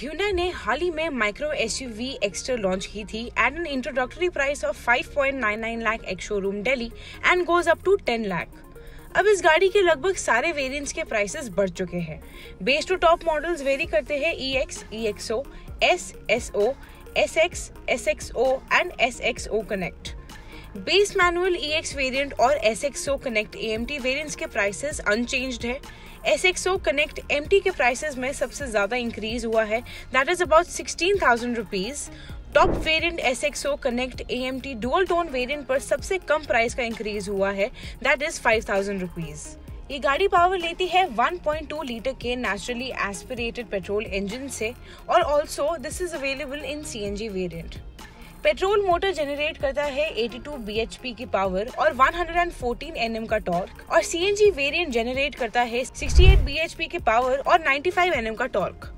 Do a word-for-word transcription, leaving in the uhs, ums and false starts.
Hyundai ने हाल ही में micro SUV Exter launch की थी at an introductory price of five point nine nine lakh ex showroom Delhi and goes up to ten lakh. अब इस गाड़ी के लगभग सारे वेरिएंट्स के प्राइसेस बढ़ चुके हैं। Base to top models vary करते हैं E X, E X O, S, S O, S X, S X O and S X O connect. Base manual E X variant और S X O connect A M T variants के prices unchanged है। S X O connect M T के prices में सबसे ज्यादा increase हुआ है, that is about sixteen thousand rupees. Top variant S X O connect A M T dual tone variant पर सबसे कम प्राइस का इंक्रीज हुआ है, that is five thousand rupees. ये गाड़ी पावर लेती है वन पॉइंट टू लीटर के नेचुरली एस्पिरेटेड पेट्रोल इंजन से और also this is available in C N G variant. Petrol motor generate करता है eighty two B H P की पावर और one hundred fourteen N M का torque और C N G variant generate करता है sixty eight B H P की power और नाइंटी फाइव एन एम का टॉर्क।